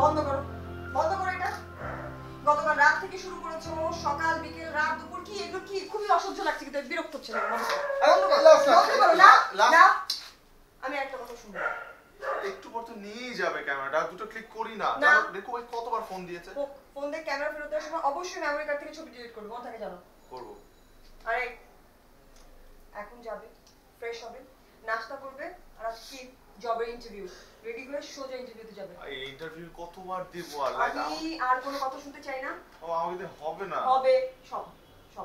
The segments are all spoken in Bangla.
বন্ধ করো, বন্ধ করো এটা। গতকাল রাত থেকে শুরু করেছো, সকাল বিকেল রাত দুপুর, কি এগুলো কি খুবই অসহ্য লাগছে, কিন্তু বিরক্ত হচ্ছে না। বন্ধ করো, বন্ধ করো। না না, আমি একটা কথা শুনবো। একটু পর তো নিয়ে যাবে ক্যামেরাটা, দুটো ক্লিক করি না। দেখো ভাই কতবার ফোন দিয়েছে। ফোন দিয়ে ক্যামেরা ফেরত দেওয়ার সময় অবশ্যই মেমরি কার্ড থেকে ছবি ডিলিট করবে, মনে থাকে জানো? করব। আরে এখন যাবে, ফ্রেশ হবে, নাস্তা করবে, আর আজকে জবের ইন্টারভিউ, রেডি হয়ে সোজা ইন্টারভিউতে যাবে। এই ইন্টারভিউ কতবার দেব? আর আমি আর কোনো কথা শুনতে চাই না। ও আমাদের হবে না। হবে সব সব।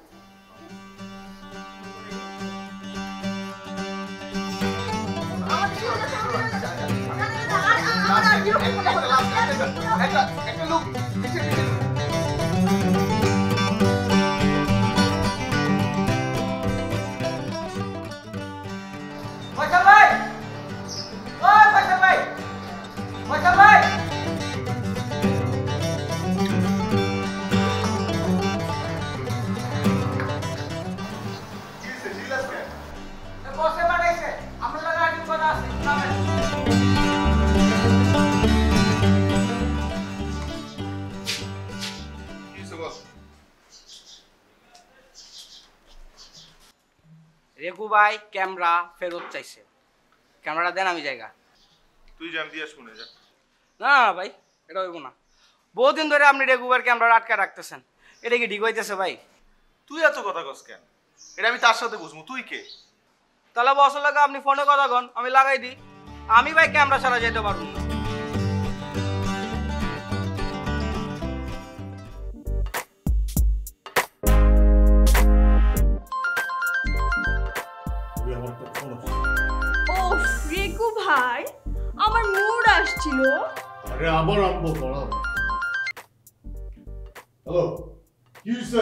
একটা লোক রেকু ভাই ক্যামেরা ফেরত চাইছে। ক্যামেরাটা দেন, আমি জায়গা। তুই জান দিয়ে শুনে যা। না না ভাই, এটা হইব না। বহুদিন ধরে আপনি রেকু ভাইয়ের ক্যামেরা আটকে রাখতেছেন, এটা কি ঠিক হইতেছে ভাই? তুই এত কথা কস কেন? এটা আমি তার সাথে বুঝবো, তুই কে? তাহলে বছর লাগা আপনি ফোনে কথা কন, আমি লাগাই দিই। আমি ভাই ক্যামেরা ছাড়া যেতে পারবো না। ওফ রেকু ভাই, আমার মুড আসছিল। আরে আবার আরম্ভ করো। হ্যালো, কি হইছে?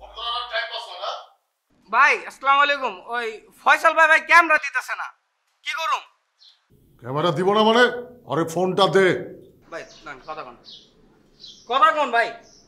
ভাই আসসালামু আলাইকুম। ওই ফয়সাল ভাই ভাই ক্যামেরা দিতেছে না, কি করুম? ক্যামেরা দিব না মানে? আরে ফোনটা দে। ভাই না, কথা কন, কথা কন ভাই।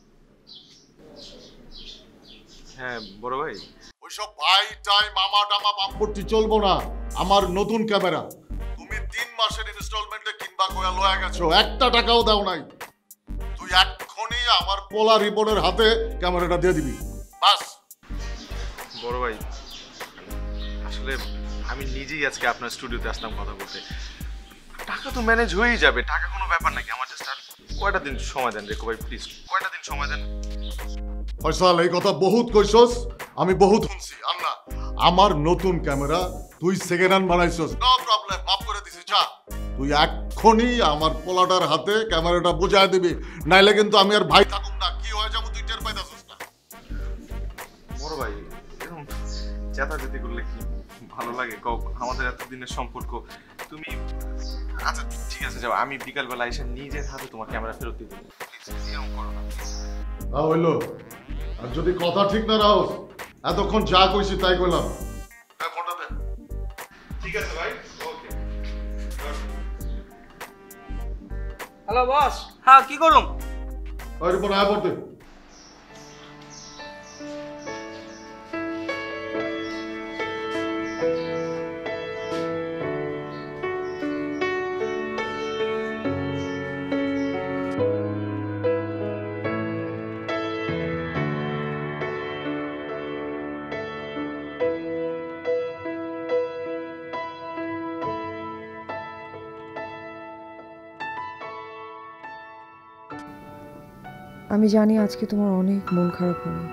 হ্যাঁ বড় ভাই। ওইসব ভাই টাই মামা টামা পাম্পটি চলবো না। আমার নতুন ক্যামেরা তুমি 3 মাসের ইনস্টলমেন্টে কিনবা কয়া লয়া গেছো, একটা টাকাও দাও নাই। তুই এক্ষুনি আমার পোলা রিপোর্টের হাতে ক্যামেরাটা দিয়ে দিবি, বাস। বড় ভাই আসলে আমি নিজেই আজকে আপনার স্টুডিওতে আসলাম কথা বলতে। টাকা তো ম্যানেজ হয়েই যাবে, টাকা কোনো ব্যাপার নাকি। আমার জাস্ট আর কয়টা দিন সময় দেন রেকো ভাই, প্লিজ কয়টা দিন সময় দেন। ফয়সাল এই কথা বহুত কইছস, আমি বহুত শুনছি। আর না, আমার নতুন ক্যামেরা তুই সেকেন্ড হ্যান্ড বানাইছস, নো প্রবলেম, মাফ করে দিছি। যা তুই এক্ষুনি আমার পোলাটার হাতে ক্যামেরাটা বুঝায় দিবি, নাইলে কিন্তু আমি আর ভাই থাকুম না। কি হয়ে যাবো তুই টের পাইতাছস না? বড় ভাই এরকম চেতাচেতি করলে কি ভালো লাগে কও? আমাদের এতদিনের সম্পর্ক। তুমি আচ্ছা ঠিক আছে যাও, আমি বিকালবেলা এসে নিজের হাতে তোমার ক্যামেরা ফেরত দিয়ে দেবো। প্লিজ এরকম করো না। তা হইলো, আর যদি কথা ঠিক না রাখো, এতক্ষণ যা কইছি তাই কইলাম। ফোনটা দে। ঠিক আছে ভাই, ওকে। Hello boss. হ্যাঁ কি করুম? ওই রিপোর্ট আয় পড়তে। আমি জানি আজকে তোমার অনেক মন খারাপ হবে।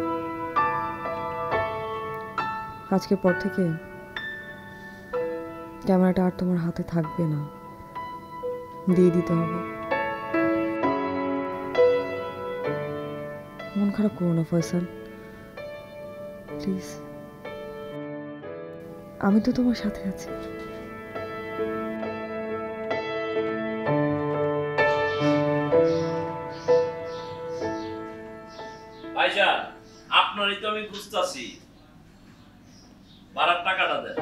আজকের পর থেকে ক্যামেরাটা আর তোমার হাতে থাকবে না, দিয়ে দিতে হবে। মন খারাপ করো না ফয়সাল, প্লিজ। আমি তো তোমার সাথে আছি। ভাইজান আপনারই তো আমি খুঁজতাছি, ভাড়ার টাকাটা দেন।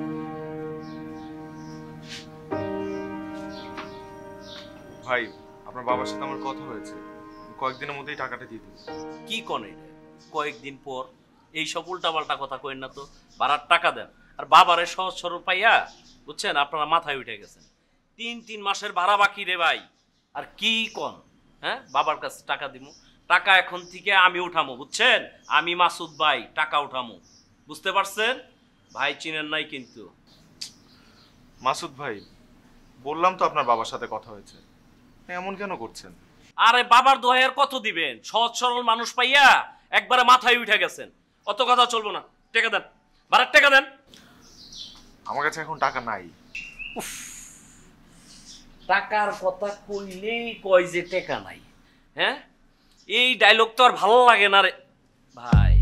ভাই আপনার বাবার সাথে আমার কথা হয়েছে, কয়েকদিনের মধ্যেই টাকাটা দিয়ে দেবো। কি কোন এটা কয়েকদিন পর? এই সব উল্টাপাল্টা কথা কইন না তো। ভাড়ার টাকা দেন। আর বাবারে সহজ সরল পাইয়া বুঝছেন আপনারা মাথায় উঠে গেছেন। 3 মাসের ভাড়া বাকি রে ভাই। আর কি কোন? হ্যাঁ, বাবার কাছে টাকা দিমু। টাকা এখন থেকে আমি উঠামু, বুঝছেন? আমি মাসুদ ভাই টাকা উঠামু, বুঝতে পারছেন? ভাই চিনেন নাই কিন্তু। মাসুদ ভাই, বললাম তো আপনার বাবার সাথে কথা হয়েছে, এমন কেন করছেন? আরে বাবার দোহাই আর কত দিবেন? সহজ সরল মানুষ পাইয়া একবারে মাথায় উঠে গেছেন। অত কথা চলবো না, টাকা দেন, ভাড়ার টাকা দেন। আমার কাছে এখন টাকা নাই। টাকার কথা কইলেই কয় যে টাকা নাই। হ্যাঁ, এই ডায়লগ তো আর ভালো লাগে না রে ভাই।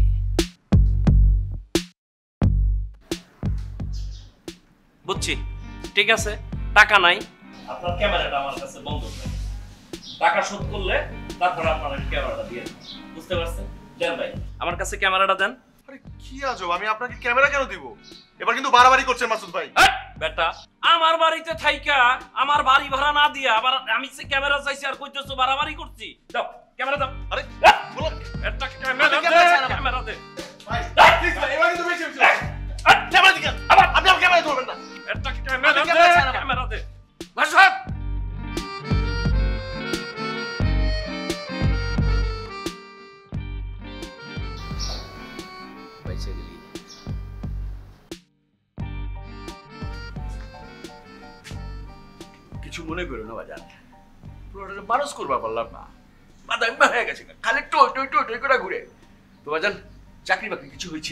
বুঝছি, ঠিক আছে, টাকা নাই। আপনার ক্যামেরাটা আমার কাছে বন্ধ করে টাকা শোধ করলে তারপর আপনার ক্যামেরাটা দিয়ে দেন, বুঝতে পারছেন? দেন ভাই, আমার কাছে ক্যামেরাটা দেন। আরে কি আজব, আমি আপনাকে ক্যামেরা কেন দিব? এবার কিন্তু বাড়াবাড়ি করছেন মাসুদ ভাই। বেটা, আমার বাড়িতে থাইকা আমার বাড়ি ভাড়া না দিয়া আবার আমি সে ক্যামেরা চাইছি আর কইতেছো বাড়াবাড়ি করছি। দাও ক্যামেরা দাও। আরে বলো, একটা ক্যামেরা দে, ক্যামেরা দে ভাই। প্লিজ ভাই, এবার কিন্তু বেশি হচ্ছে। ক্যামেরা দিকে আবার আপনি আমার ক্যামেরা ধরবেন না। একটা ক্যামেরা দে, ক্যামেরা দে ভাষণ। পয়সা দিলি কিছু মনে করো না বাজান, পুরোটা মানুষ করবা পারলাম না, বাদামি হয়ে গেছে, খালি টই টই টই টই করে ঘুরে। তো বাজান, চাকরি বাকরি কিছু হয়েছে?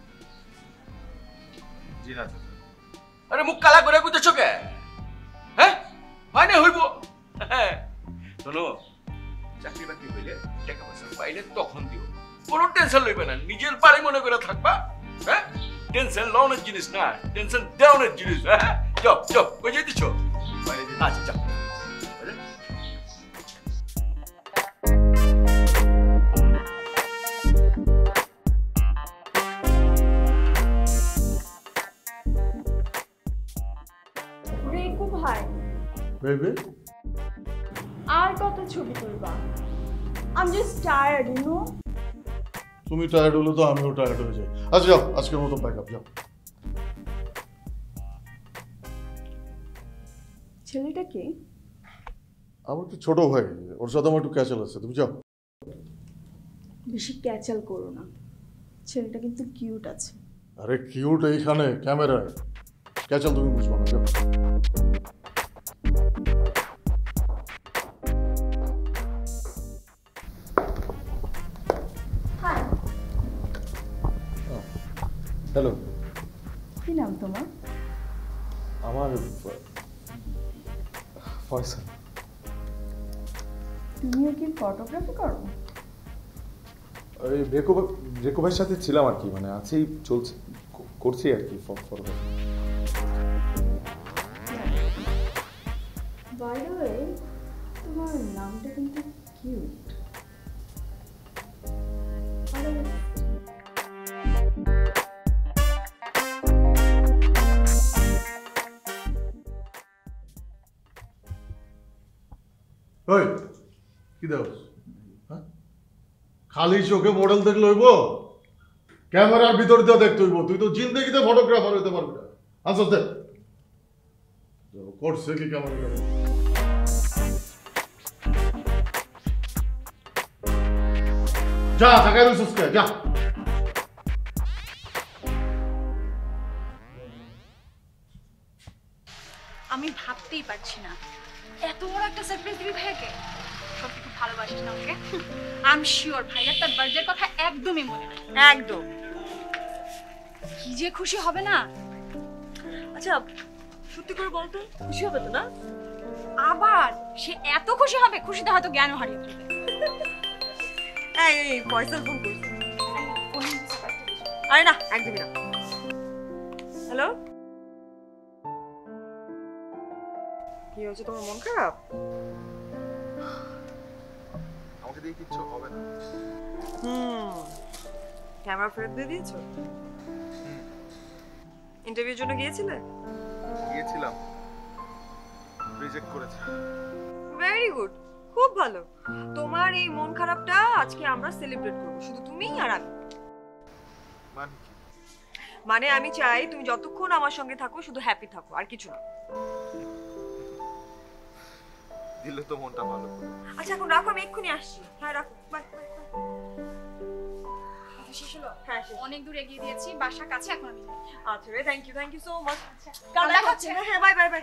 জি না। আরে মুখ কালা করে বুঝতেছো কে? হ্যাঁ, হয় না হইব। হ্যাঁ শোনো, চাকরি বাকরি হইলে টাকা পয়সা পাইলে তখন দিও, কোনো টেনশন লইবে না, নিজের বাড়ি মনে করে থাকবা। হ্যাঁ, টেনশন লওনের জিনিস না, টেনশন দেওয়ানের জিনিস। হ্যাঁ, যাও যাও, কই যাইতেছ? আচ্ছা যাও। রেকু ভাই, বেবি, আর কত ছবি তুলবা? I'm just tired, you know? তুমি টায়ার্ড হলে তো আমিও টায়ার্ড হয়ে যাই। আচ্ছা যাও, আজকের মতো প্যাক আপ, যাও। ছেলেটা কে? আমার তো ছোট ভাই, ওর সাথে আমার একটু ক্যাচাল আছে, তুমি যাও। বেশি ক্যাচাল করো না, ছেলেটা কিন্তু কিউট আছে। আরে কিউট এইখানে ক্যামেরায়, ক্যাচাল তুমি বুঝবো না, যাও। হাই, হ্যালো, কি নাম তোমার? আমার ফয়সাল। তুমিও কি ফটোগ্রাফি করো? ওই রেকো ভাইয়ের সাথে ছিলাম আর কি, মানে আছেই, চলছে, করছি আর কি ফটোগ্রাফি। বাই দ্য ওয়ে, তোমার নামটা কিন্তু কিউট। ওই কি দেব? হ্যাঁ, খালি চোখে মডেল দেখলে হইব? ক্যামেরার ভিতর দিয়ে দেখতে হইব। তুই তো জিন্দেগিতে ফটোগ্রাফার হইতে পারবি না। আনসার দে। করছে কি ক্যামেরা? যা, থাকাই রইছিস কে? যা। আমি ভাবতেই পারছি না এত বড় একটা সারপ্রাইজ দিবি ভাইয়াকে। সত্যি খুব ভালোবাসিস না ওকে? আই এম শিওর ভাইয়া তার বার্থডের কথা একদমই মনে নাই। একদম। কি যে খুশি হবে না। আচ্ছা সত্যি করে বলতো, খুশি হবে তো না? আবার সে এত খুশি হবে, খুশিতে হয়তো জ্ঞান হারিয়ে ফেলবে। এই ফয়সাল ফোন করছে। আরে না, একদমই না। হ্যালো, কি হয়েছে? তোমার মন খারাপ? আমাকে দিয়ে কিচ্ছু হবে না। ক্যামেরা ফেরত দিয়ে দিয়েছো? ইন্টারভিউর জন্য গিয়েছিলে? গিয়েছিলাম, রিজেক্ট করেছে। ভেরি গুড, খুব ভালো। তোমার এই মন খারাপটা আজকে আমরা সেলিব্রেট করব, শুধু তুমি আর আমি। মানে কি? মানে আমি চাই তুমি যতক্ষণ আমার সঙ্গে থাকো শুধু হ্যাপি থাকো, আর কিছু না। দিলে তো মনটা ভালো করে। আচ্ছা এখন রাখো, আমি এক্ষুনি আসছি। হ্যাঁ রাখো, বাই বাই। শেষ হলো? হ্যাঁ শেষ। অনেক দূর এগিয়ে দিয়েছি, বাসার কাছে এখন আমি যাই। আচ্ছা রে, থ্যাংক ইউ সো মাচ। কাল দেখা হচ্ছে। হ্যাঁ বাই বাই বাই।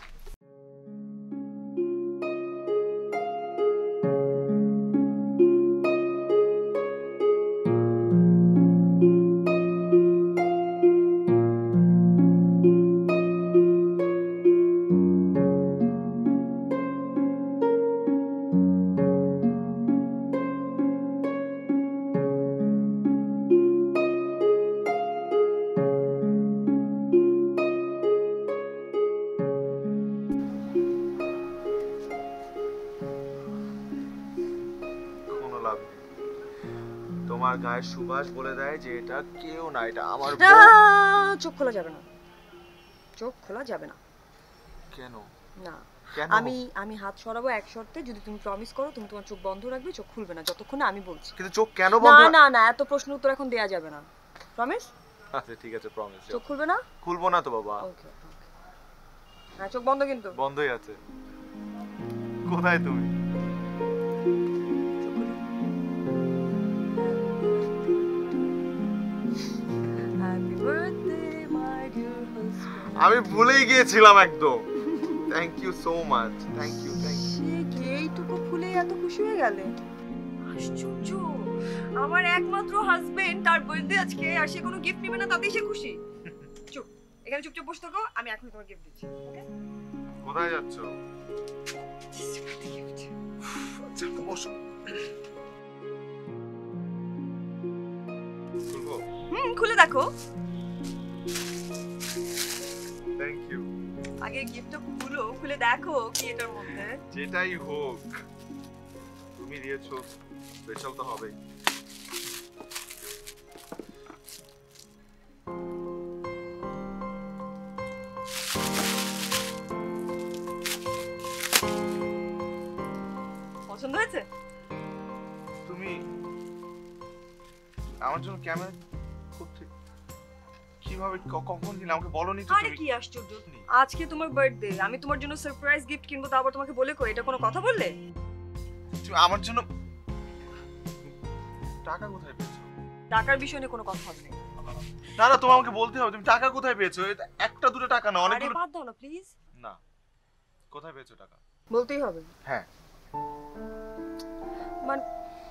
কোনো লাভ নেই। তোমার গায়ে সুবাস বলে দেয় যে এটা কেউ না, এটা আমার না, বউ। চোখ খোলা যাবে না, চোখ খোলা যাবে না। কেন? না, কেন? আমি হাত সরাবো এক শর্তে, যদি তুমি প্রমিস করো তুমি তোমার চোখ বন্ধ রাখবে, চোখ খুলবে না যতক্ষণ না আমি বলছি। কিন্তু চোখ কেন না বন্ধ? না না, এত প্রশ্ন উত্তর এখন দেয়া যাবে না। প্রমিস? আচ্ছা ঠিক আছে, প্রমিস। চোখ খুলবে না? খুলবো না তো বাবা। ওকে। হ্যাঁ চোখ বন্ধ কিন্তু। বন্ধই আছে। কোথায় তুমি? চোখ খুলে। Happy birthday my dear husband. আমি ভুলেই গিয়েছিলাম একদম। Thank you so much, thank you. সে কি এইটুকু ফুলে এত খুশি হয়ে গেলে? আশ্চর্য, আমার একমাত্র হাজবেন্ড, তার বার্থডে আজকে, আর সে কোনো গিফট নেবে না তাতেই সে খুশি। চুপ, এখানে চুপচাপ বসে থাকো, আমি এখন তোমার গিফট দিচ্ছি। ওকে? কোথায় যাচ্ছ? আচ্ছা বসো। খুলবো? খুলে দেখো। Thank you. আগে গিফটটা খুলো, খুলে দেখো কি এটার মধ্যে। যেটাই হোক তুমি দিয়েছো, স্পেশাল তো হবেই। পছন্দ হয়েছে? তুমি আমার জন্য ক্যামেরা করতে কিভাবে কখন দিলে আমাকে বলনি তো? আরে কি আশ্চর্য, আজকে তোমার বার্থডে, আমি তোমার জন্য সারপ্রাইজ গিফট কিনবো, তারপর তোমাকে বলে কই, এটা কোনো কথা বললে? তুমি আমার জন্য টাকা কোথায় পেয়েছো? টাকার বিষয় নিয়ে কোনো কথা হবে না। না না, তোমাকে আমাকে বলতে হবে তুমি টাকা কোথায় পেয়েছো। এটা একটা দুটো টাকা না, আরে অনেকগুলো। বাদ দাও না প্লিজ। না, কোথায় পেয়েছো টাকা? বলতেই হবে। হ্যাঁ। মানে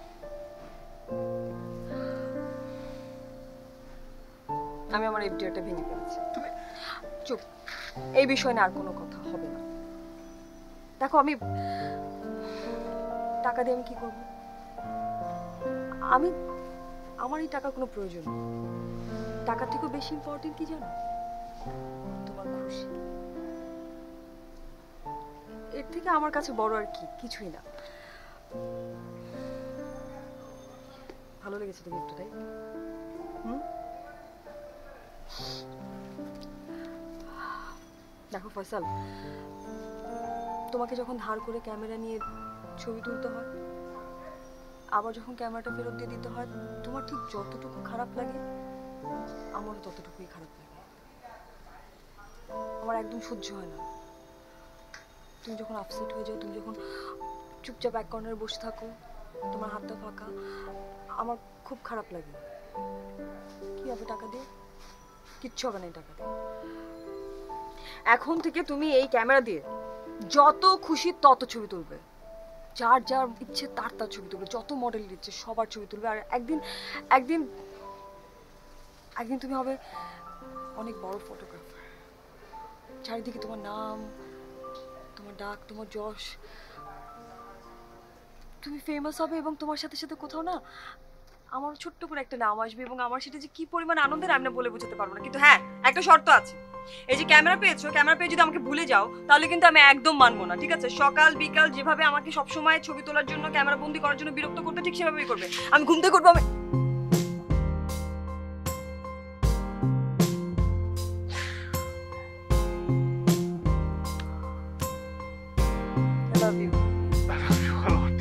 আমি আমার এফডিআরটা ভেঙে ফেলেছি। তুমি চুপ, এই বিষয় নিয়ে আর কোনো কথা হবে না। দেখো আমি টাকা দিয়ে আমি কি করব? আমার এই টাকার কোনো প্রয়োজন নেই। টাকার থেকেও বেশি ইম্পর্টেন্ট কি জানো? তোমার খুশি। এর থেকে আমার কাছে বড় আর কি কিছুই না। ভালো লেগেছে তো গিফটটা, তাই? দেখো ফয়সাল, তোমাকে যখন ধার করে ক্যামেরা নিয়ে ছবি তুলতে হয়, আবার যখন ক্যামেরাটা ফেরত দিয়ে দিতে হয়, তোমার ঠিক যতটুকু খারাপ লাগে আমারও ততটুকুই খারাপ লাগে। আমার একদম সহ্য হয় না তুমি যখন আপসেট হয়ে যাও, তুমি যখন চুপচাপ এক কর্নারে বসে থাকো, তোমার হাতটা ফাঁকা, আমার খুব খারাপ লাগে। কি হবে টাকা দিয়ে? কিচ্ছু হবে না এই টাকা দিয়ে। এখন থেকে তুমি এই ক্যামেরা দিয়ে যত খুশি তত ছবি তুলবে, যার যার ইচ্ছে তার তার ছবি তুলবে, যত মডেলের ইচ্ছে সবার ছবি তুলবে। আর একদিন একদিন একদিন তুমি হবে অনেক বড় ফটোগ্রাফার। চারিদিকে তোমার নাম, তোমার ডাক, তোমার যশ, তুমি ফেমাস হবে, এবং তোমার সাথে সাথে কোথাও না আমার ছোট্ট করে একটা নাম আসবে, এবং আমার সেটা যে কি পরিমাণ আনন্দের আমি না বলে বোঝাতে পারবো না। কিন্তু হ্যাঁ, একটা শর্ত আছে। এই যে ক্যামেরা পেয়েছো, ক্যামেরা পেয়ে যদি আমাকে ভুলে যাও তাহলে কিন্তু আমি একদম মানবো না, ঠিক আছে? সকাল বিকাল যেভাবে আমাকে সবসময় ছবি তোলার জন্য, ক্যামেরা বন্দি করার জন্য বিরক্ত করতে, ঠিক সেভাবেই করবে। আমি ঘুম থেকে করবো। I love you. I love you a lot.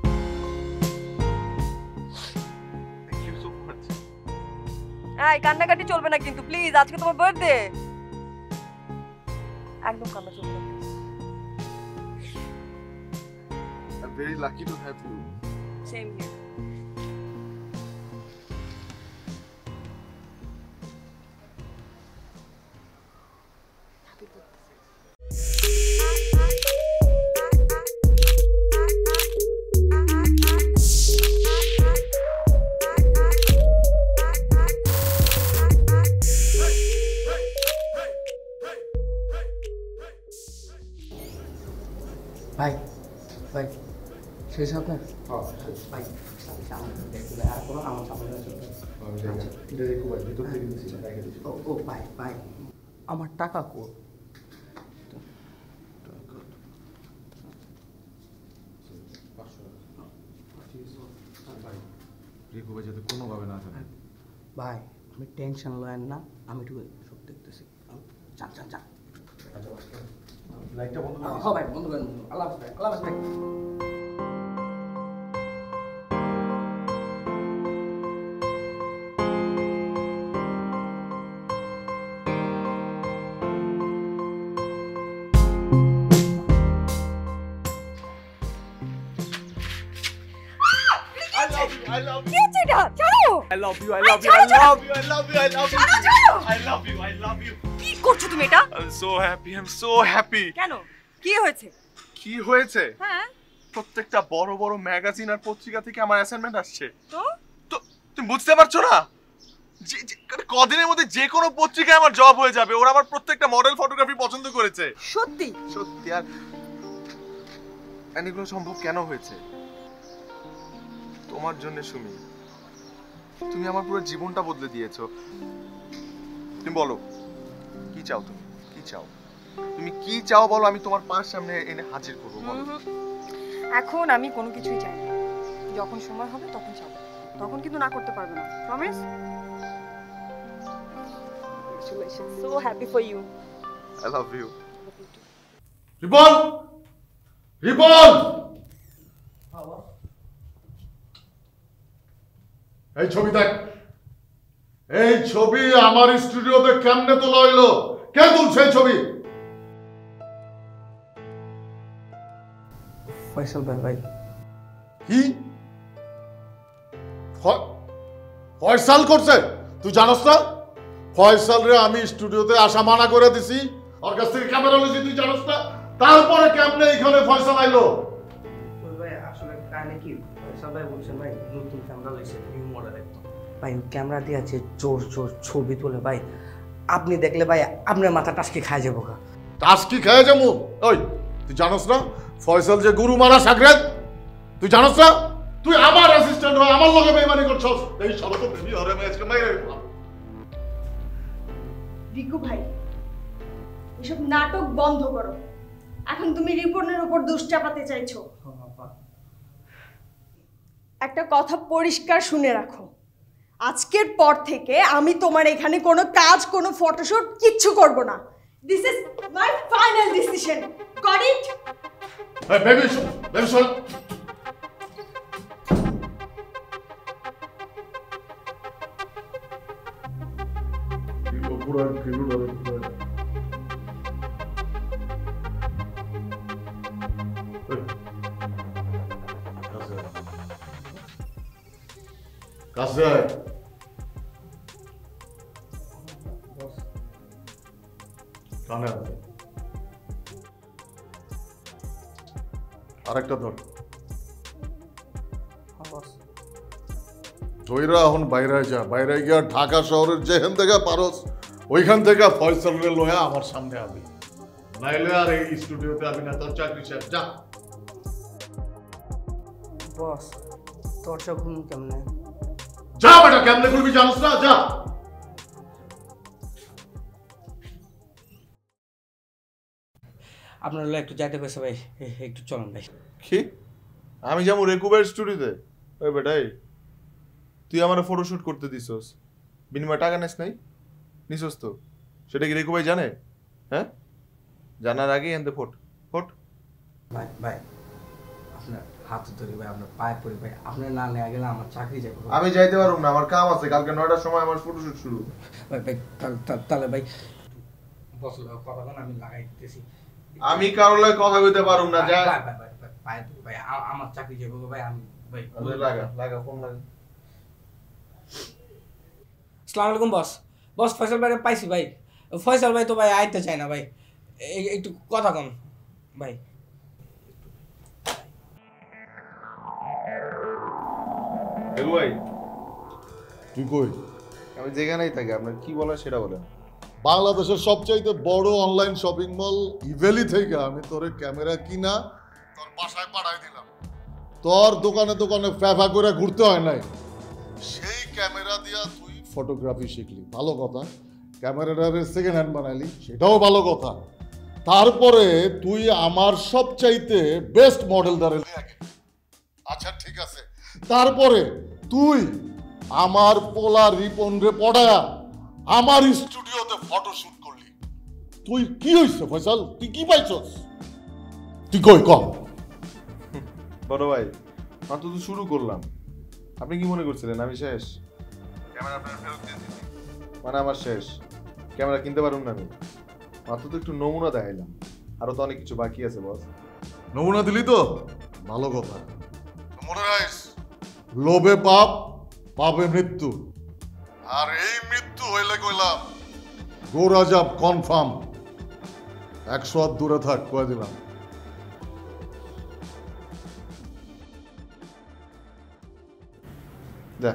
Thank you so much. এই কান্নাকাটি চলবে না কিন্তু প্লিজ, আজকে তোমার বার্থডে। একদম কান্না চলবে না। very lucky to have you. Same here. ভাই ভাই শেষ আপনার ভাই আর কোনো আমার সামনে ও ভাই ভাই আমার টাকা কো রিকু ভাই যাতে কোনোভাবে না জানে। ভাই আমি টেনশন লয়েন না, আমি একটু সব দেখতেছি। চান চান চান লাইটটা বন্ধ করে হ্যাঁ ভাই বন্ধ করেন। আল্লাহ হাফেজ ভাই, আল্লাহ হাফেজ ভাই। কি হচ্ছে এটা? ছাড়ো! I love you, I আরে love you, ছাড়ো, I ছাড়ো! love you, I love you, I love you. ছাড়ো, ছাড়ো! I love you, I love you. কি করছো তুমি এটা? I'm so happy, I'm so happy. কেন? কি হয়েছে? কি হয়েছে? হ্যাঁ প্রত্যেকটা বড় বড় ম্যাগাজিন আর পত্রিকা থেকে আমার অ্যাসাইনমেন্ট আসছে। তো তো তুমি বুঝতে পারছো না? কদিনের মধ্যে যে কোনো পত্রিকায় আমার জব হয়ে যাবে। ওরা আমার প্রত্যেকটা মডেল ফটোগ্রাফি পছন্দ করেছে। সত্যি? সত্যি। আর এগুলো সম্ভব কেন হয়েছে? তোমার জন্য সুমি। তুমি আমার পুরো জীবনটা বদলে দিয়েছো। তুমি বলো কি চাও? তুমি কি চাও? তুমি কি চাও বলো, আমি তোমার পাশ সামনে এনে হাজির করবো। বলো। এখন আমি কোনো কিছুই চাই না। যখন সময় হবে তখন চাবো। তখন কিন্তু না করতে পারবে না। Promise? Congratulations. So happy for you. I love you. Ripon Ripon এই ছবি দেখ। এই ছবি আমার স্টুডিওতে কেমনে তোলা হইলো? কে তুলছে এই ছবি? ফয়সাল ভাই ভাই কি ফয়সাল করছে? তুই জানোস না ফয়সাল রে আমি স্টুডিওতে আসা মানা করে দিছি, ওর কাছ থেকে ক্যামেরা লইছি, তুই জানোস না? তারপরে কেমনে এখানে ফয়সাল আইলো? ভাই আসলে কানে কি ফয়সাল ভাই বলছেন ভাই নতুন ক্যামেরা লইছে, নিউ মডেল একদম। ভাই ক্যামেরা দিয়ে আছে জোর জোর ছবি তোলে ভাই, আপনি দেখলে ভাই আপনার মাথা টাসকি খায় যাবো। টাসকি খেয়ে যাবো? ওই তুই জানোস না ফয়সাল যে গুরু মারা সাগরেদ? তুই জানোস না? তুই আমার অ্যাসিস্ট্যান্ট হয়ে আমার লগে বেইমানি করছস। এই সব তো বেবি হরে আমি আজকে মাইরে দিলাম। রিকু ভাই এসব নাটক বন্ধ করো। এখন তুমি রিপনের উপর দোষ চাপাতে চাইছো। একটা কথা পরিষ্কার শুনে রাখো, আজকের পর থেকে আমি তোমার এখানে কোনো কাজ, কোনো ফটোশুট কিচ্ছু করব না। This is my final decision. Got it? এই বেবি শোন। কাছে কানে আছে আরেকটা ধর। ধইরা এখন বাইরে যা, বাইরে গিয়া ঢাকা শহরের যেখান থেকে পারস ওইখান থেকে ফয়সাল রে লয়া আমার সামনে আবি, নাইলে আর এই স্টুডিওতে আবি না। তোর চাকরি শেষ, যা। বস দরজা খুলুন কেমনে? যা বেটা, কেমনে খুলবি জানোস না? যা। আপনার একটু যাইতে কইছে ভাই, একটু চলেন ভাই। কি? আমি যাবো রেকুবের স্টুডিওতে? ওই বেটাই তুই আমার ফটোশুট করতে দিছস, বিনিময়ে টাকা নেস নাই? নিছস তো? সেটা কি রেকু ভাই জানে? হ্যাঁ, জানার আগেই এনতে ফোট ফোট। ভাই ভাই আপনার হাত ধরি ভাই, আপনার পায়ে পড়ি ভাই, আপনার না নেওয়া গেলে আমার চাকরি যাবে। আমি যাইতে পারবো না, আমার কাম আছে। কালকে 9টার সময় আমার ফটোশুট শুরু। ভাই ভাই তাহলে ভাই বস কথা বলেন, আমি লাগাই দিতেছি। আমি কারোর লগে কথা কইতে পারুম না। যা ভাই ভাই ভাই পায়ে ধরি ভাই, আমার চাকরি যাবো ভাই, আমি ভাই। লাগা ফোন লাগা। আসসালামু আলাইকুম বস। বস ফয়সাল ভাই পাইছি ভাই। ফয়সাল ভাই তো ভাই আইতে চায় না ভাই, একটু কথা কম ভাই। হ্যালো ভাই, তুই কই? আমি যেখানেই থাকি, আপনার কি বলার সেটা বলেন। বাংলাদেশের সবচাইতে বড় অনলাইন শপিং মল ইভেলি থেকে আমি তোর ক্যামেরা কিনা তোর বাসায় পাঠাই দিলাম। তোর দোকানে দোকানে ফ্যাফা করে ঘুরতে হয় নাই। সেই ক্যামেরা দিয়া তুই ফটোগ্রাফি শিখলি, ভালো কথা। ক্যামেরাটারে সেকেন্ড হ্যান্ড বানাইলি, সেটাও ভালো কথা। তারপরে তুই আমার সবচাইতে বেস্ট মডেল দাঁড়ালি আগে। আচ্ছা ঠিক আছে, তারপরে তুই আমার পোলা রিপন রে পড়ায়া আমার স্টুডিওতে ফটো শুট করলি। তুই কি হইছে ফয়সাল, তুই কি পাইছস? তুই কই কম। বড় ভাই, মাত্র তো শুরু করলাম। আপনি কি মনে করছিলেন আমি শেষ? ক্যামেরা আপনার ফেরত দিয়ে দিচ্ছি, মানে আমার শেষ। ক্যামেরা কিনতে পারুন না আমি, মাত্র তো একটু নমুনা দেখাইলাম। আরো তো অনেক কিছু বাকি আছে বস। নমুনা দিলি তো ভালো কথা। মনে রাখিস, লোভে পাপ, পাপে মৃত্যু। আর এই মৃত্যু হইলে কইলাম গোরাজাব কনফার্ম। 100 হাত দূরে থাক, কয়ে দিলাম। দেখ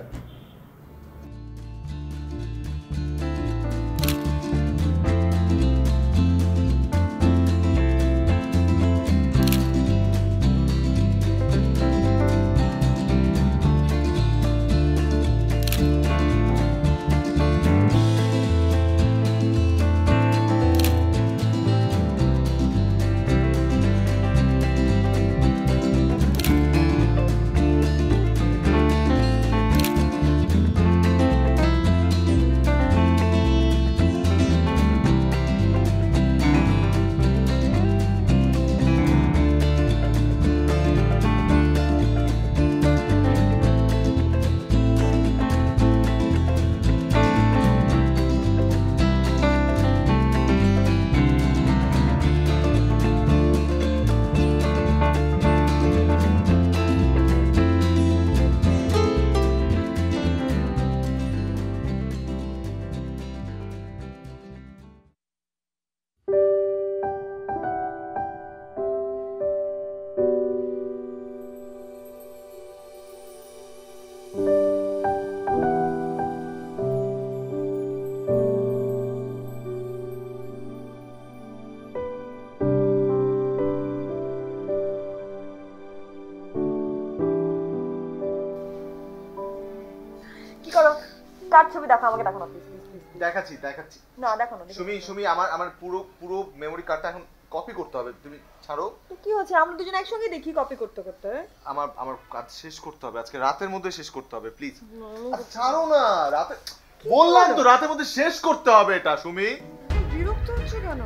কি করো? কার ছবি দেখো, আমাকে দেখো না প্লিজ প্লিজ প্লিজ। দেখাচ্ছি। না দেখো না। সুমি আমার পুরো মেমোরি কার্ডটা এখন কপি করতে হবে। তুমি ছাড়ো তো কি হচ্ছে, আমরা দুজন একসঙ্গে দেখি কপি করতে করতে। আমার কাজ শেষ করতে হবে আজকে রাতের মধ্যে, শেষ করতে হবে প্লিজ। ছাড়ো না, রাতে বললাম তো রাতের মধ্যে শেষ করতে হবে এটা। সুমি বিরক্ত হচ্ছে কেন?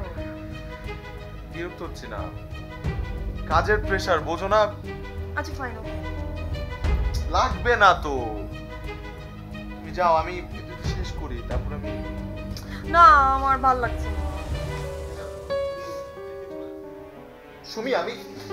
বিরক্ত হচ্ছে না, কাজের প্রেসার বোঝো না। আচ্ছা ফাইন, লাগবে না তো, তুমি যাও, আমি শেষ করি তারপর আমি। না আমার ভালো লাগছে না। সুমি আমি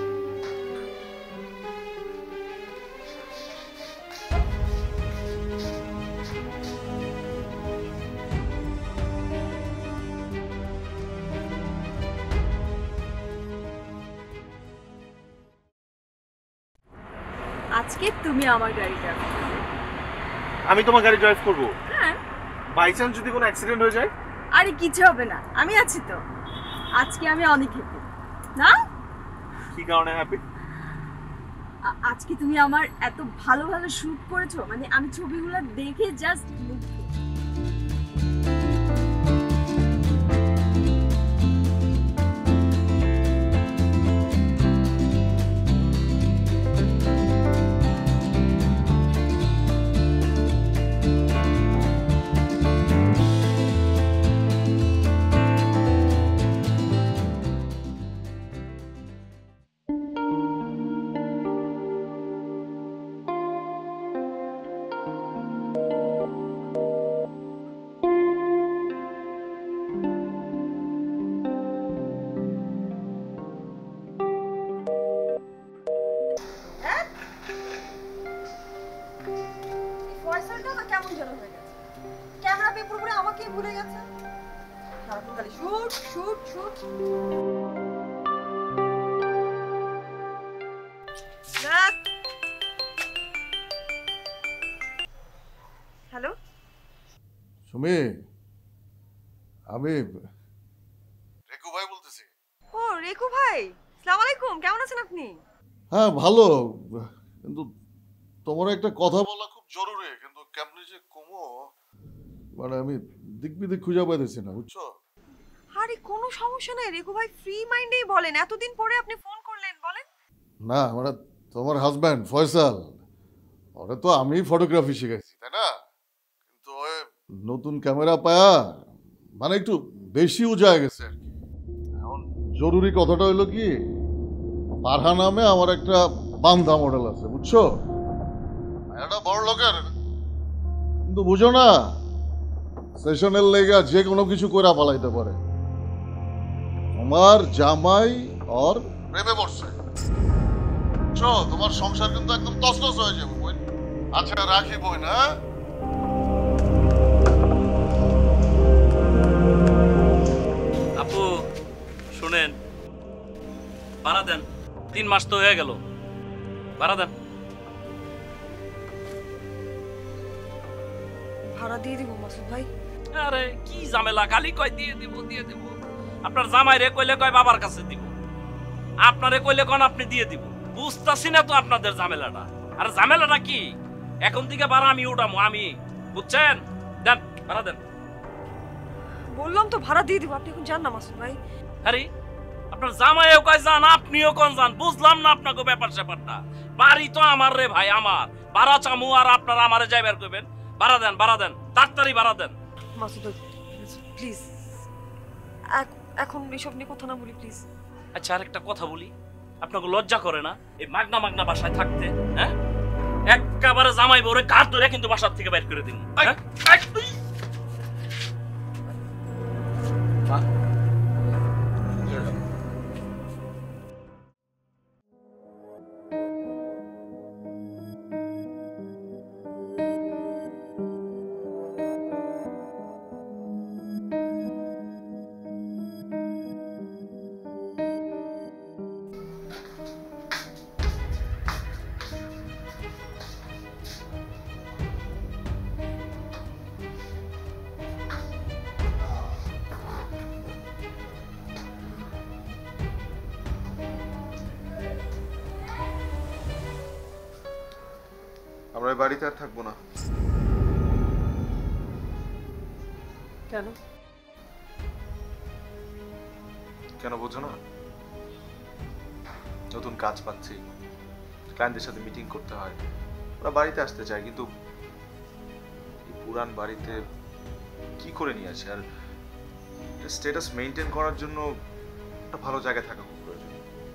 আজকে তুমি আমার গাড়ি ড্রাইভ করবে। আমি তোমার গাড়ি ড্রাইভ করব? হ্যাঁ। বাই চান্স যদি কোনো অ্যাক্সিডেন্ট হয়ে যায়? আরে কিছু হবে না, আমি আছি তো। আজকে আমি অনেক হ্যাপি। না কি কারণে হ্যাপি? আজকে তুমি আমার এত ভালো ভালো শুট করেছো, মানে আমি ছবিগুলো দেখে জাস্ট মুগ্ধ। ফয়সালটা না কেমন যেন হয়ে গেছে, ক্যামেরা পেয়ে পুরোপুরি আমাকেই ভুলে গেছে। সারাক্ষণ খালি shoot shoot shoot. Hello Sumi, আমি রেকু ভাই বলতেছি। ও রেকু ভাই, আসসালামু আলাইকুম, কেমন আছেন আপনি? হ্যাঁ ভালো, কিন্তু তোমার একটা কথা বলা খুব জরুরি, কিন্তু কেমনি যে কমো মানে আমি দিক বিদিক খুঁজে পাইতেছি না, বুঝছো? আরে কোনো সমস্যা নাই রেকু ভাই, ফ্রি মাইন্ডেই বলেন, এতদিন পরে আপনি ফোন করলেন, বলেন। না মানে তোমার হাজব্যান্ড ফয়সাল, ওরে তো আমি ফটোগ্রাফি শিখাইছি তাই না, কিন্তু ওই নতুন ক্যামেরা পায়া মানে একটু বেশি উজায় গেছে আর কি। এখন জরুরি কথাটা হইলো কি, পারহা নামে আমার একটা বান্ধা মডেল আছে, বুঝছো? এটা বড় লোকের, কিন্তু বুঝো না সেশনের লেগা যে কোনো কিছু করে পালাইতে পারে। তোমার জামাই ওর প্রেমে পড়ছে, বুঝছো? তোমার সংসার কিন্তু একদম তছনছ হয়ে যাবে বোন। আচ্ছা রাখি বোন, হ্যাঁ? আপু শুনেন, ভাড়া দেন, 3 মাস তো হয়ে গেল, ভাড়া দেন। ভাড়া দিয়ে দিব মাসুদ ভাই। আরে কি ঝামেলা, খালি কয় দিয়ে দিব দিয়ে দিব। আপনার জামাই রে কইলে কয় বাবার কাছে দিব, আপনারে কইলে কোন আপনি দিয়ে দিব। বুঝতাছি না তো আপনাদের ঝামেলাটা। আর ঝামেলাটা কি, এখন থেকে ভাড়া আমি উঠামো আমি, বুঝছেন? দেন ভাড়া দেন। বললাম তো ভাড়া দিয়ে দিব, আপনি এখন যান না মাসুদ ভাই। আরে আপনার জামাইও কয় যান, আপনিও কোন যান, বুঝলাম না আপনাকে ব্যাপার স্যাপারটা। বাড়ি তো আমার রে ভাই, আমার ভাড়া চামু আর আপনারা আমারে যাইবার কইবেন। ভাড়া দেন, ভাড়া দেন, তাড়াতাড়ি ভাড়া দেন। মাসুদ ভাই প্লিজ, এখন এসব নিয়ে কথা না বলি প্লিজ। আচ্ছা আরেকটা কথা বলি, আপনাকে লজ্জা করে না এই মাগনা মাগনা বাসায় থাকতে? হ্যাঁ, একেবারে জামাই বউরে গাছ ধরে কিন্তু বাসার থেকে বাইর করে দিন। হ্যাঁ আমরা এই বাড়িতে আর থাকবো না। কেন? কেন বোঝো না? নতুন কাজ পাচ্ছি, ক্লায়েন্টদের সাথে মিটিং করতে হয়, ওরা বাড়িতে আসতে চায়, কিন্তু এই পুরান বাড়িতে কি করে নিয়ে আসে? আর স্ট্যাটাস মেইনটেইন করার জন্য একটা ভালো জায়গায় থাকা খুব প্রয়োজন।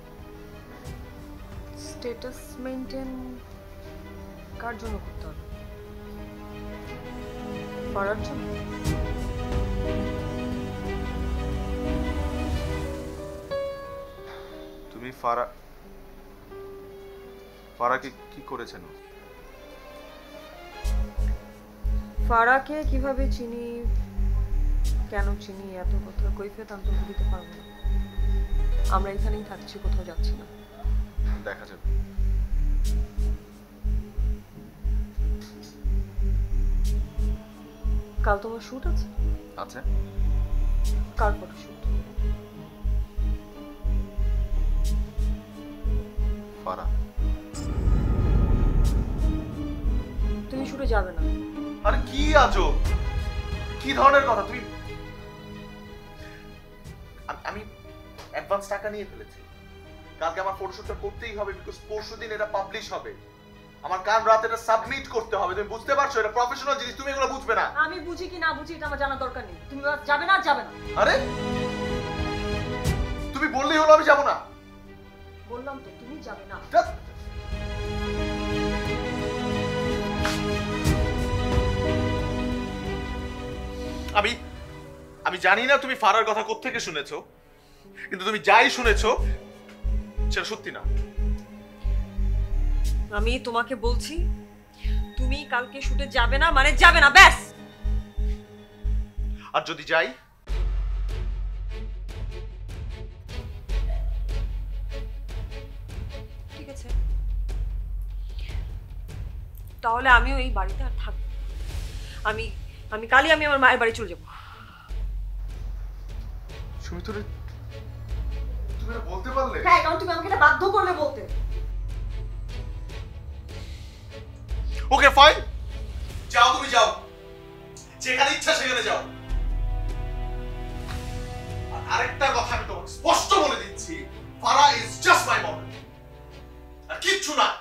স্ট্যাটাস মেইনটেইন কার জন্য করতে হবে? করার জন্য? তুমি ফারাকে কি করেছেন? ফারাকে কিভাবে চিনি, কেন চিনি, এত কথা কৈফিয়ত আমি তো দিতে পারবো না। আমরা এখানেই থাকছি, কোথাও যাচ্ছি না। দেখা যাবে। কাল তোমার শুট আছে? আছে। কার ফটো শুট? ফারা। তুমি শুটে যাবে না? আরে কি আজব, কি ধরনের কথা তুমি? আমি অ্যাডভান্স টাকা নিয়ে ফেলেছি, কালকে আমার ফটোশুটটা করতেই হবে, বিকজ পরশুদিন এটা পাবলিশ হবে। আমার কাল রাতে এটা সাবমিট করতে হবে, তুমি বুঝতে পারছো? এটা প্রফেশনাল জিনিস, তুমি এগুলো বুঝবে না। আমি বুঝি কি না বুঝি এটা আমার জানার দরকার নেই। তুমি যাবে না? যাবে না। আরে তুমি বললেই হলো আমি যাব না। বললাম তো তুমি যাবে না। আমি জানি না তুমি ফারার কথা কোত্থেকে শুনেছো, কিন্তু তুমি যাই শুনেছো সেটা সত্যি না। আমি তোমাকে বলছি, তুমি তুমি কালকে শুটে যাবে না মানে যাবে না, ব্যাস। আর যদি যাই? ঠিক আছে, তাহলে আমিও এই বাড়িতে আর থাকবো। আমি কালই আমার মায়ের বাড়ি চলে যাবো। সুমি, তুমি বলতে পারলে? হ্যাঁ, কারণ তুমি আমাকে এটা বাধ্য করলে বলতে। ওকে ফাইন, যাও, তুমি যাও, যেখানে ইচ্ছা সেখানে যাও। আর আরেকটা কথা আমি তোমাকে স্পষ্ট বলে দিচ্ছি, Fara is just my model, আর কিচ্ছু না।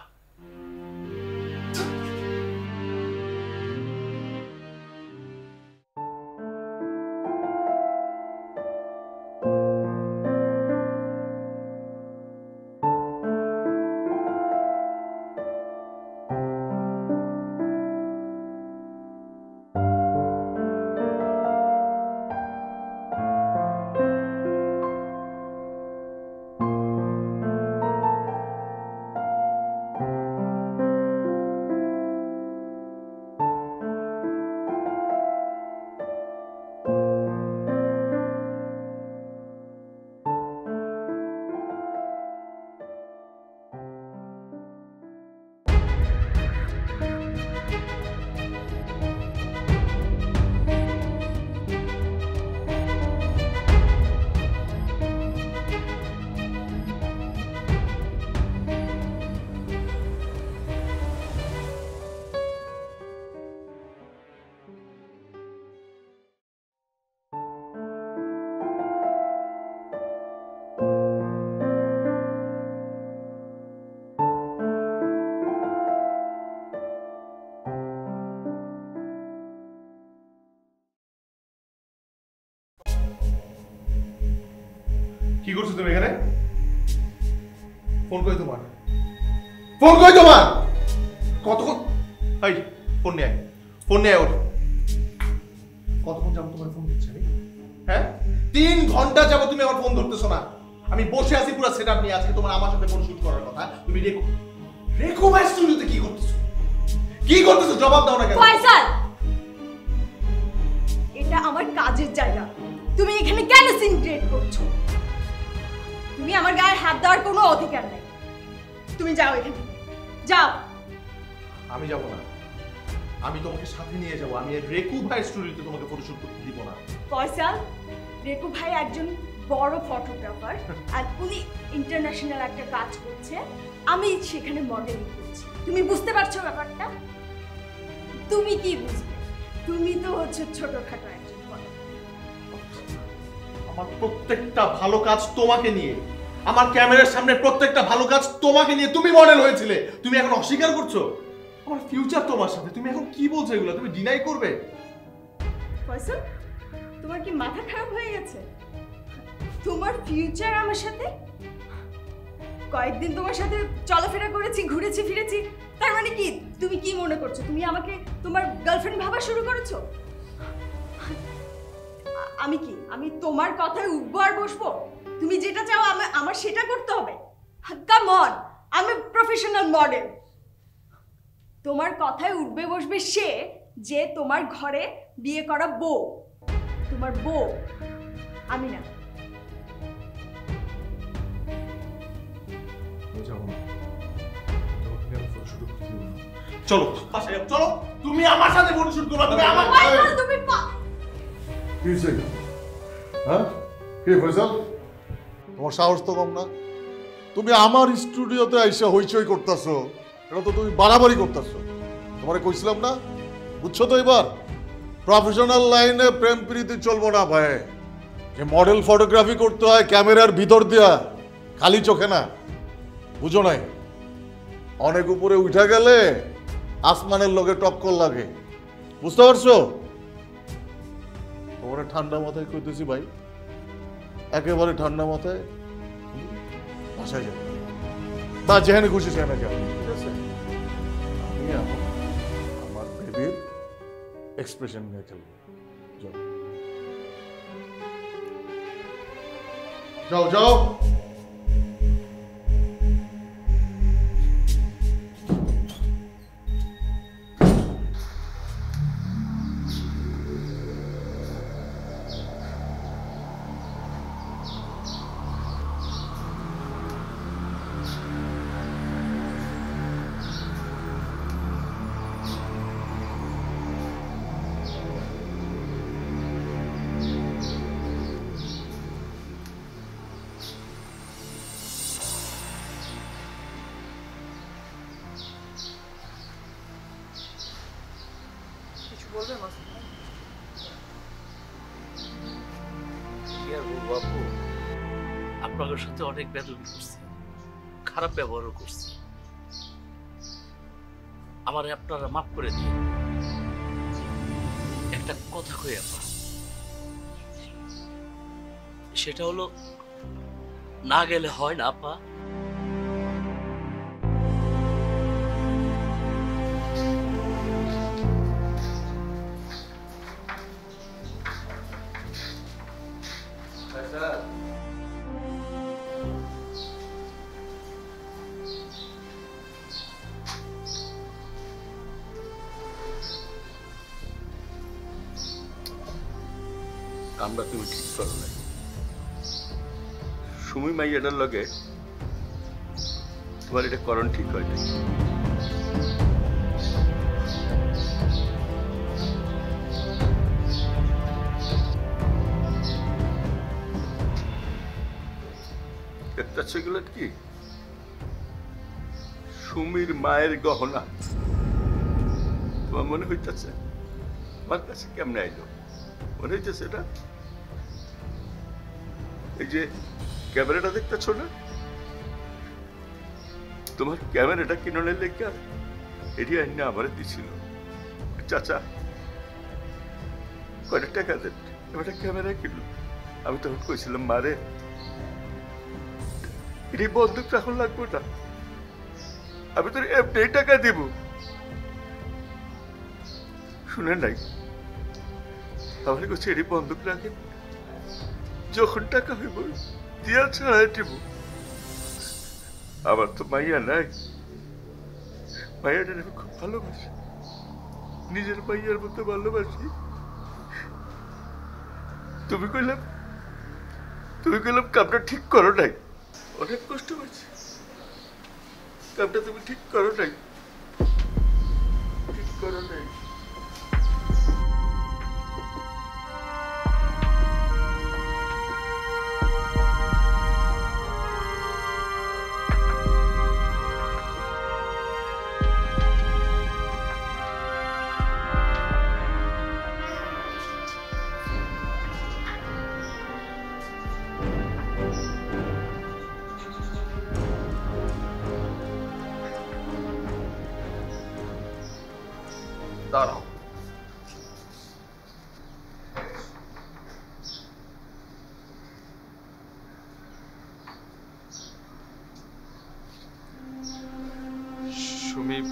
কি করছো তুমি এখানে? ফোন কই তোমার? ফোন কই তোমার? কতক্ষণ? এই ফোন নিয়ে আয়, ফোন নিয়ে আয়। ওর কতক্ষণ যাবো তোমার ফোন দিচ্ছি আমি? হ্যাঁ, 3 ঘন্টা যাবো তুমি আমার ফোন ধরতেছো না। আমি বসে আছি পুরো সেটআপ নিয়ে, আজকে তোমার আমার সাথে ফোন শুট করার কথা। তুমি রেকো ভাই স্টুডিওতে কি করতেছো? কি করতেছো? জবাব দাও না কেন? ফয়সাল, এটা আমার কাজের জায়গা, তুমি এখানে কেন সিন ক্রিয়েট করছো? তুমি আমার গায়ে হাত দেওয়ার কোনো অধিকার নেই। তুমি যাও এখান থেকে, যাও। আমি যাব না, আমি তোমাকে সাথে নিয়ে যাব। আমি রেকু ভাই স্টুডিওতে তোমাকে ফটোশুট করতে দিব না। ফয়সাল, রেকু ভাই একজন বড় ফটোগ্রাফার আর উনি ইন্টারন্যাশনাল একটা কাজ করছে, আমি সেখানে মডেলিং করছি। তুমি বুঝতে পারছো ব্যাপারটা? তুমি কি বুঝবে? তুমি তো হচ্ছে ছোটখাটো একজন ফটোগ্রাফার। আমার প্রত্যেকটা ভালো কাজ তোমাকে নিয়ে, আমার ক্যামেরার সামনে প্রত্যেকটা ভালো কাজ তোমাকে নিয়ে। তুমি মডেল হয়েছিলে, তুমি এখন অস্বীকার করছো। আমার ফিউচার তোমার সাথে, তুমি এখন কি বলছো এগুলো? তুমি ডিনাই করবে? ফয়সাল, তোমার কি মাথা খারাপ হয়ে গেছে? তোমার ফিউচার আমার সাথে? কয়েকদিন তোমার সাথে চলাফেরা করেছি, ঘুরেছি ফিরেছি, তার মানে কি তুমি কি মনে করছো তুমি আমাকে তোমার গার্লফ্রেন্ড ভাবা শুরু করেছো? আমি কি আমি তোমার কথায় উঠবো আর বসবো? তুমি যেটা চাও আমার সেটা করতে হবে? কাম অন, আমি প্রফেশনাল মডেল। তোমার কথায় উঠবে বসবে সে যে তোমার ঘরে বিয়ে করা বউ, তোমার বউ, আমি না। চলো চলো, তুমি আমার সাথে ফটোশুট করবে। তুমি আমার তুমি কি হয়েছে? হ্যাঁ, কি ফয়সাল, তোমার সাহস তো কম না? তুমি আমার স্টুডিওতে আইসা হইচই করতেছো, এটা তো তুমি বাড়াবাড়ি করতেছো। তোমারে কইছিলাম না? বুঝছো তো এবার? প্রফেশনাল লাইনে প্রেম প্রীতি চলবো না ভাই। যে মডেল ফটোগ্রাফি করতে হয় ক্যামেরার ভিতর দিয়া, খালি চোখে না। বুঝো নাই? অনেক উপরে উঠা গেলে আসমানের লগে টক্কর লাগে, বুঝতে পারছো? তোমার ঠান্ডা মাথায় কইতেছি ভাই, একেবারে ঠান্ডা মাথায় বাসায় যাবে বা যেখানে খুশি সেখানে যাবে, ঠিক আছে? আমি আমার বেবির এক্সপ্রেশন নিয়ে খেলবো। যাও যাও। বলবেন মাসুদ ভাই? কি আর বলবো আপু, আপনাদের সাথে অনেক বেদবি করছি, খারাপ ব্যবহারও করছি। আমারে আপনারা মাফ করে দিন। একটা কথা কই আপা, সেটা হলো না গেলে হয় না আপা। কামটা তুমি ঠিক করো নাই। সুমি মাইয়াটার লগে তোমার এটা করণ ঠিক হয় নাই। একটা সেগুলো কি সুমির মায়ের গহনা তোমার মনে হইতেছে আমার কাছে কেমনে আইলো? মনে হইতেছে এটা এই যে ক্যামেরাটা দেখতেছ না, তোমার ক্যামেরাটা কিনে লেখা এটি আইনা আমার দিছিল। চাচা কয়টা টাকা দেন, একটা ক্যামেরা কিনল। আমি তখন কইছিলাম মারে এটি বন্দুক এখন লাগবো না, আমি তোর এমনি টাকা দিব। শুনে নাই আমার কাছে এটি বন্দুক রাখেন, যখন টাকা হইব দিয়া ছাড়াই দিব। আমার তো মাইয়া নাই, মাইয়াটা আমি খুব ভালোবাসি, নিজের মাইয়ার মতো ভালোবাসি। তুমি কইলাম কামটা ঠিক করো নাই, অনেক কষ্ট হয়েছে। কামটা তুমি ঠিক করো নাই, ঠিক করো নাই। দাঁড়াও, সুমি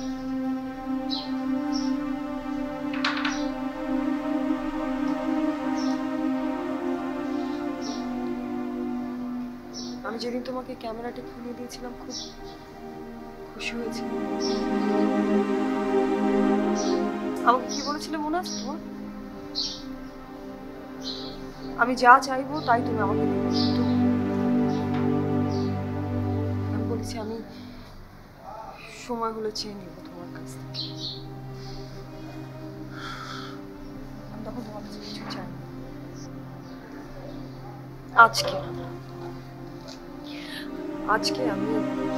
আমি যেদিন তোমাকে ক্যামেরাটা খুলে দিয়েছিলাম খুব খুশি হয়েছি। আমাকে কি বলেছিলে মনে আছে তোমার? আমি যা চাইবো তাই তুমি আমাকে দেবে, কিন্তু আমি বলেছি আমি সময় হলে চেয়ে নিব তোমার কাছ থেকে। আমি তখন তোমার কাছে কিছু চাই না। আজকে আমি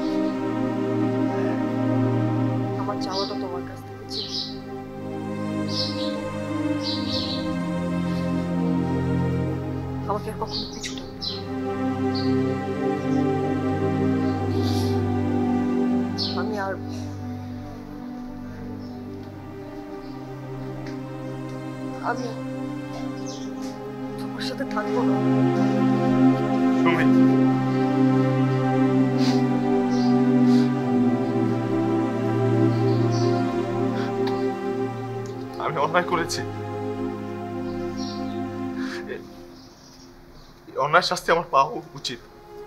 আমার চাওয়াটা তোমার কাছ থেকে চেয়ে আমাকে আর কখনো পিছু টানবে না। আমি আর তোমার সাথে থাকবো না। সুমি আমি অন্যায় করেছি, অন্যায় শাস্তি আমার পাওয়া উচিত।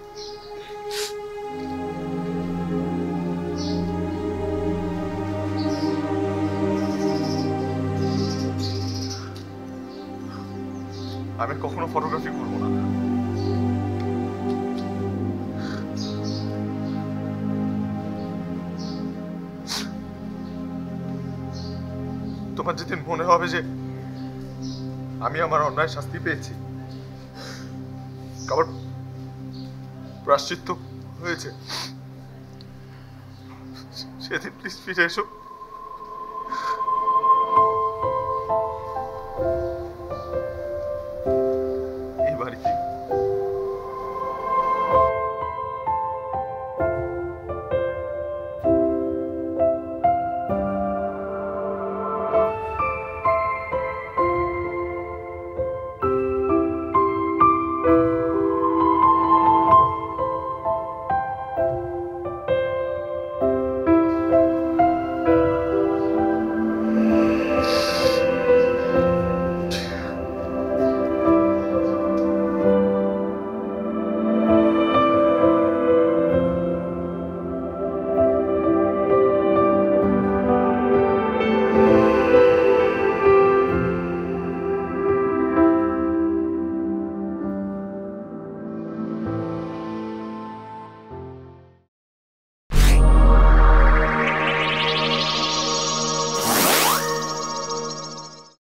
আমি কখনো ফটোগ্রাফি করবো না। তোমার যেদিন মনে হবে যে আমি আমার অন্যায় শাস্তি পেয়েছি, কারণ প্রায়শ্চিত্ত হয়েছে, সেদিন প্লিজ ফিরে এসো।